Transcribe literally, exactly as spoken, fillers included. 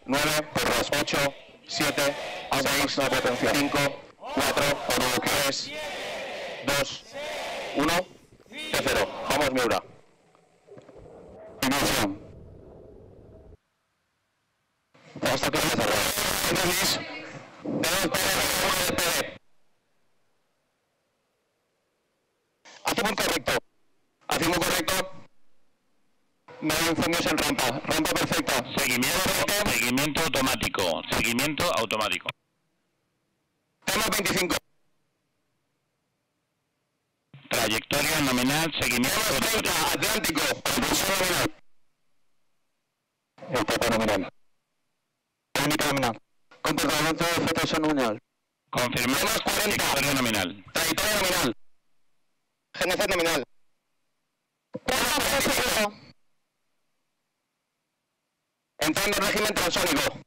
nueve, perros, ocho, siete, seis, cinco, cuatro, tres, dos, uno, T cero. Vamos, Miura. Inicio. Hasta que se cerró. Hacemos correcto. Hacemos correcto. No hay incendios en rampa. Rampa perfecta. Seguimiento, seguimiento automático. Seguimiento automático. Tema veinticinco. Trayectoria nominal, seguimiento treinta, Atlántico. Propulsión nominal. Etapa nominal. Técnica nominal. Comportamiento de efectos nominal. Confirmamos cuarenta. Trayectoria nominal. Trayectoria nominal. G N C nominal. Entrando en régimen transónico.